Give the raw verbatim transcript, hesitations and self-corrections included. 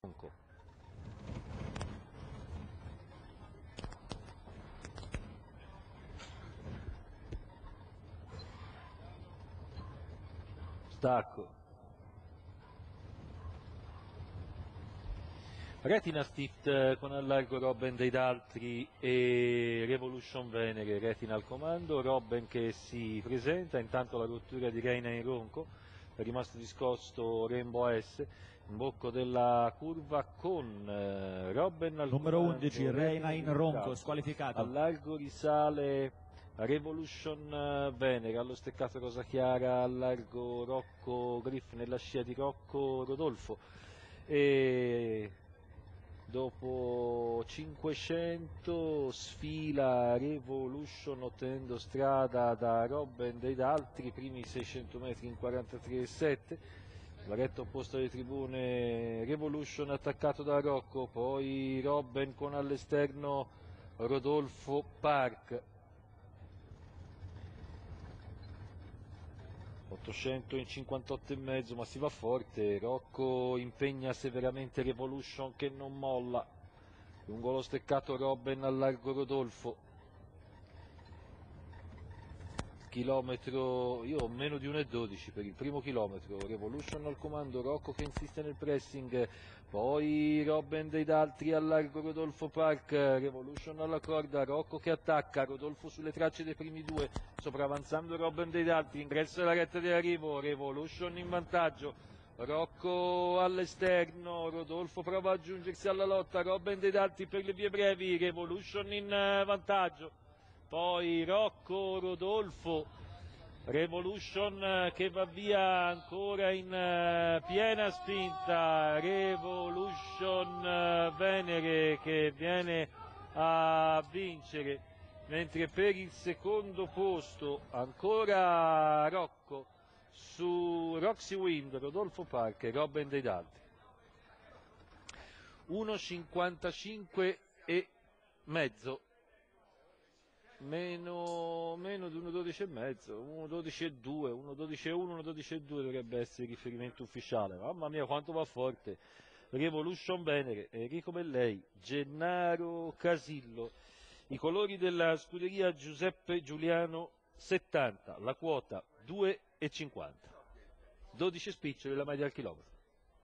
Ronco. Stacco. Retina Stift con al largo Robben dei Daltri e Revolution Venere, Retina al comando, Robben che si presenta, intanto la rottura di Reina in Ronco, è rimasto discosto Rainbow S, in bocco della curva con eh, Robben al numero comando, undici, Reina in Ronco, squalificato. Al largo risale Revolution Venere, allo steccato rosa chiara, al largo Rocco Griff nella scia di Rocco Rodolfo. E dopo cinquecento sfila Revolution ottenendo strada da Robben dei Daltri, primi seicento metri in quarantatré virgola sette, la retta opposta alle tribune Revolution attaccato da Rocco, poi Robben con all'esterno Rodolfo Park. ottocento in cinquantotto e mezzo, ma si va forte, Rocco impegna severamente Revolution che non molla, lungo lo steccato Robben al largo Rodolfo, chilometro, io ho meno di uno e dodici per il primo chilometro, Revolution al comando, Rocco che insiste nel pressing, poi Robben dei Daltri al largo Rodolfo Park, Revolution alla corda, Rocco che attacca, Rodolfo sulle tracce dei primi due, sopravanzando Robben dei Daltri, ingresso della retta di arrivo, Revolution in vantaggio, Rocco all'esterno, Rodolfo prova ad aggiungersi alla lotta, Robben dei Daltri per le vie brevi, Revolution in vantaggio. Poi Rocco, Rodolfo, Revolution che va via ancora in uh, piena spinta, Revolution uh, Venere che viene a vincere, mentre per il secondo posto ancora Rocco su Roxy Wind, Rodolfo Park e Robben dei Daltri. uno cinquantacinque e mezzo. Meno, meno di uno dodici e mezzo, uno dodici e due, uno dodici e uno, uno dodici e due dovrebbe essere il riferimento ufficiale. Mamma mia quanto va forte Revolution Venere, Enrico Bellei, Gennaro Casillo, i colori della scuderia Giuseppe Giuliano settanta, la quota due e cinquanta, dodici spiccioli la media al chilometro.